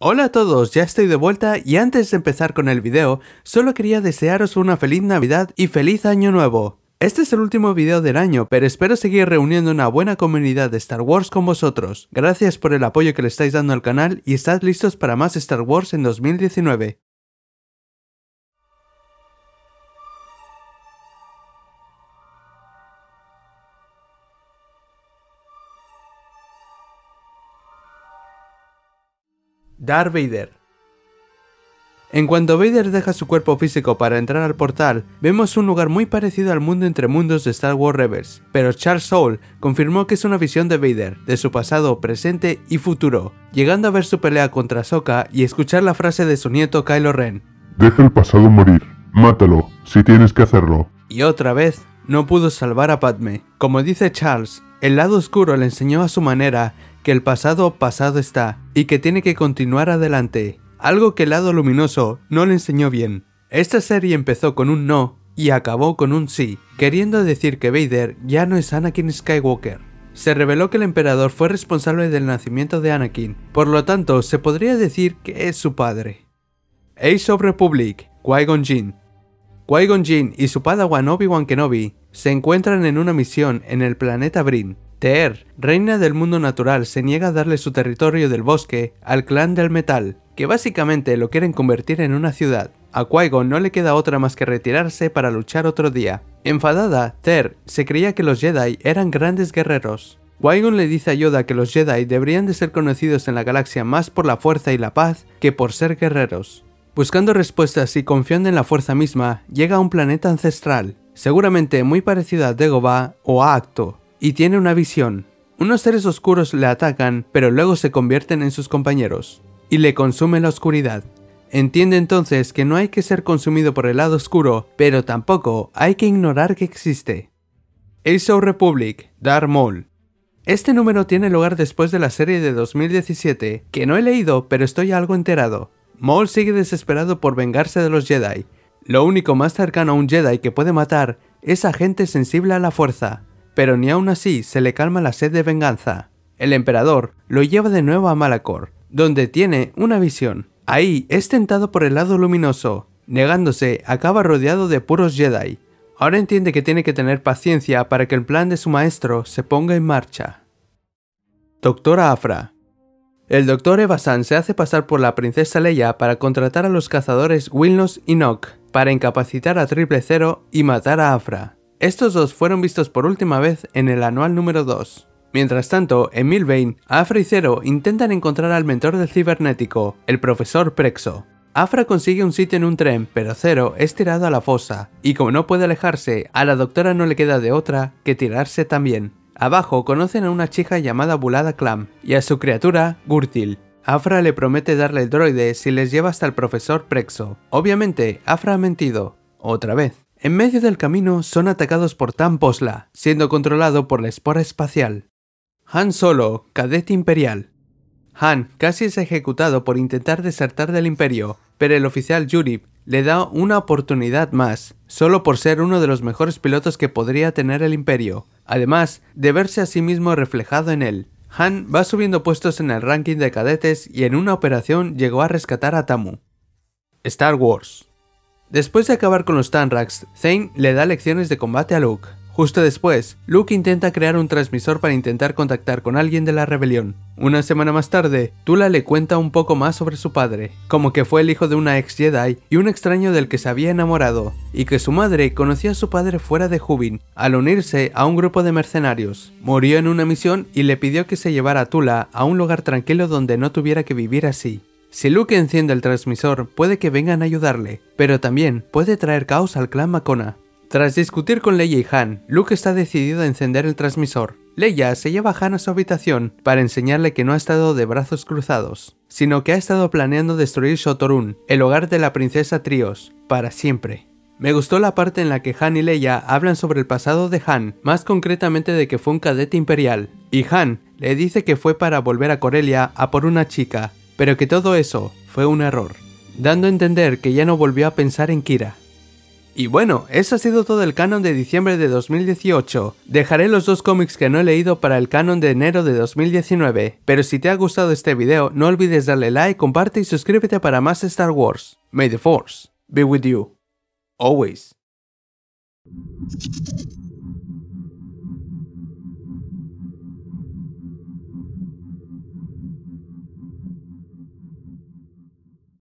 Hola a todos, ya estoy de vuelta y antes de empezar con el video, solo quería desearos una feliz Navidad y feliz Año Nuevo. Este es el último video del año, pero espero seguir reuniendo una buena comunidad de Star Wars con vosotros. Gracias por el apoyo que le estáis dando al canal y estad listos para más Star Wars en 2019. Darth Vader. En cuanto Vader deja su cuerpo físico para entrar al portal, vemos un lugar muy parecido al mundo entre mundos de Star Wars Rebels, pero Charles Soule confirmó que es una visión de Vader, de su pasado, presente y futuro, llegando a ver su pelea contra Ahsoka y escuchar la frase de su nieto Kylo Ren. Deja el pasado morir, mátalo, si tienes que hacerlo. Y otra vez, no pudo salvar a Padme. Como dice Charles, el lado oscuro le enseñó a su manera que el pasado pasado está, y que tiene que continuar adelante. Algo que el lado luminoso no le enseñó bien. Esta serie empezó con un no y acabó con un sí, queriendo decir que Vader ya no es Anakin Skywalker. Se reveló que el emperador fue responsable del nacimiento de Anakin, por lo tanto se podría decir que es su padre. Age of Republic, Qui-Gon Jinn. Qui-Gon Jinn y su padawan Obi-Wan Kenobi se encuentran en una misión en el planeta Breen. Teer, reina del mundo natural, se niega a darle su territorio del bosque al clan del metal, que básicamente lo quieren convertir en una ciudad. A Qui-Gon no le queda otra más que retirarse para luchar otro día. Enfadada, Teer se creía que los Jedi eran grandes guerreros. Qui-Gon le dice a Yoda que los Jedi deberían de ser conocidos en la galaxia más por la fuerza y la paz que por ser guerreros. Buscando respuestas y confiando en la fuerza misma, llega a un planeta ancestral, seguramente muy parecido a Dagobah o a Ahch-To, y tiene una visión. Unos seres oscuros le atacan, pero luego se convierten en sus compañeros, y le consume la oscuridad. Entiende entonces que no hay que ser consumido por el lado oscuro, pero tampoco hay que ignorar que existe. Age of Republic, Darth Maul. Este número tiene lugar después de la serie de 2017, que no he leído, pero estoy algo enterado. Maul sigue desesperado por vengarse de los Jedi. Lo único más cercano a un Jedi que puede matar es a gente sensible a la fuerza, pero ni aún así se le calma la sed de venganza. El emperador lo lleva de nuevo a Malachor, donde tiene una visión. Ahí es tentado por el lado luminoso. Negándose, acaba rodeado de puros Jedi. Ahora entiende que tiene que tener paciencia para que el plan de su maestro se ponga en marcha. Doctora Aphra. El Dr. Evazan se hace pasar por la princesa Leia para contratar a los cazadores Wilnos y Nock para incapacitar a Triple Zero y matar a Aphra. Estos dos fueron vistos por última vez en el anual número 2. Mientras tanto, en Milvain, Aphra y Zero intentan encontrar al mentor del cibernético, el profesor Prexo. Aphra consigue un sitio en un tren, pero Zero es tirado a la fosa, y como no puede alejarse, a la doctora no le queda de otra que tirarse también. Abajo conocen a una chica llamada Bulada Clam y a su criatura, Gurtil. Aphra le promete darle el droide si les lleva hasta el profesor Prexo. Obviamente, Aphra ha mentido. Otra vez. En medio del camino son atacados por Tam Posla, siendo controlado por la espora espacial. Han Solo, cadete imperial. Han casi es ejecutado por intentar desertar del imperio, pero el oficial Yurip le da una oportunidad más, solo por ser uno de los mejores pilotos que podría tener el imperio, además de verse a sí mismo reflejado en él. Han va subiendo puestos en el ranking de cadetes y en una operación llegó a rescatar a Tamu. Star Wars. Después de acabar con los Tanrax, Thane le da lecciones de combate a Luke. Justo después, Luke intenta crear un transmisor para intentar contactar con alguien de la rebelión. Una semana más tarde, Tula le cuenta un poco más sobre su padre, como que fue el hijo de una ex Jedi y un extraño del que se había enamorado, y que su madre conoció a su padre fuera de Hubin, al unirse a un grupo de mercenarios. Murió en una misión y le pidió que se llevara a Tula a un lugar tranquilo donde no tuviera que vivir así. Si Luke enciende el transmisor, puede que vengan a ayudarle, pero también puede traer caos al clan Makona. Tras discutir con Leia y Han, Luke está decidido a encender el transmisor. Leia se lleva a Han a su habitación para enseñarle que no ha estado de brazos cruzados, sino que ha estado planeando destruir Shotorun, el hogar de la princesa Trios, para siempre. Me gustó la parte en la que Han y Leia hablan sobre el pasado de Han, más concretamente de que fue un cadete imperial, y Han le dice que fue para volver a Corellia a por una chica, pero que todo eso fue un error, dando a entender que ya no volvió a pensar en Kira. Y bueno, eso ha sido todo el canon de diciembre de 2018. Dejaré los 2 cómics que no he leído para el canon de enero de 2019. Pero si te ha gustado este video, no olvides darle like, comparte y suscríbete para más Star Wars. May the Force be with you. Always.